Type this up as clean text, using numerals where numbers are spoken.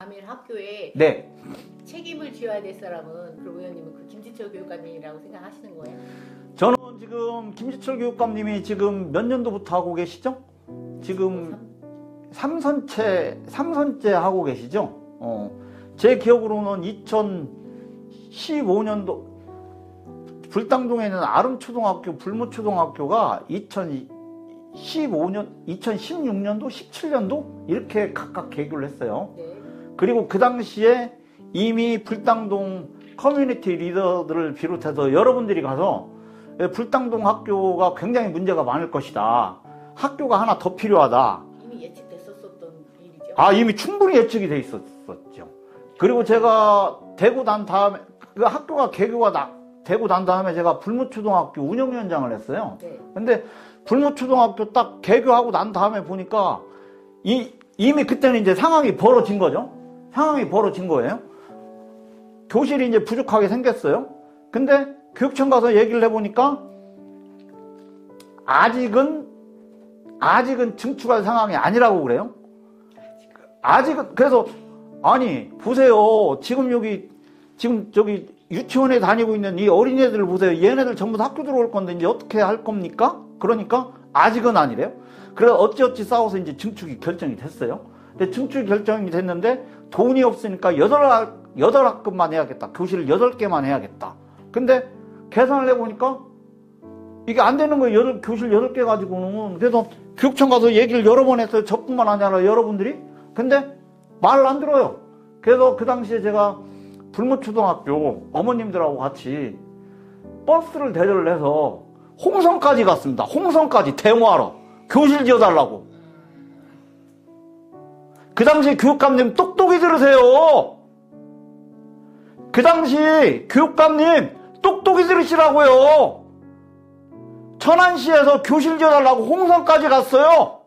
남일 학교에 네. 책임을 져야 될 사람은 그럼 의원님은 그 김지철 교육감님이라고 생각하시는 거예요? 저는 지금 김지철 교육감님이 지금 몇 년도부터 하고 계시죠? 지금 3선째 하고 계시죠? 제 기억으로는 2015년도 불당동에 있는 아름초등학교, 불무초등학교가 2015년, 2016년도, 17년도 이렇게 각각 개교를 했어요. 네. 그리고 그 당시에 이미 불당동 커뮤니티 리더들을 비롯해서 여러분들이 가서 불당동 학교가 굉장히 문제가 많을 것이다. 학교가 하나 더 필요하다. 이미 예측됐었던 일이죠? 이미 충분히 예측이 돼 있었죠. 그리고 제가 되고 난 다음에, 그 학교가 개교가 되고 난 다음에 제가 불무초등학교 운영위원장을 했어요. 네. 근데 불무초등학교 딱 개교하고 난 다음에 보니까 이미 그때는 이제 상황이 벌어진 거죠. 상황이 벌어진 거예요. 교실이 이제 부족하게 생겼어요. 근데 교육청 가서 얘기를 해보니까 아직은 증축할 상황이 아니라고 그래요. 아직은. 그래서 아니 보세요. 지금 저기 유치원에 다니고 있는 이 어린애들 보세요. 얘네들 전부 다 학교 들어올 건데 이제 어떻게 할 겁니까? 그러니까 아직은 아니래요. 그래서 어찌어찌 싸워서 이제 증축이 결정이 됐어요. 근데 증축이 결정이 됐는데 돈이 없으니까 8학급만 해야겠다. 교실을 8개만 해야겠다. 근데 계산을 해보니까 이게 안 되는 거예요. 교실 8개 가지고는. 그래서 교육청 가서 얘기를 여러 번 했어요. 저뿐만 아니라 여러분들이. 근데 말을 안 들어요. 그래서 그 당시에 제가 불무초등학교 어머님들하고 같이 버스를 대절을 해서 홍성까지 갔습니다. 홍성까지 데모하러. 교실 지어달라고. 그 당시 교육감님 똑똑히 들으세요. 그 당시 교육감님 똑똑히 들으시라고요. 천안시에서 교실 지어달라고 홍성까지 갔어요.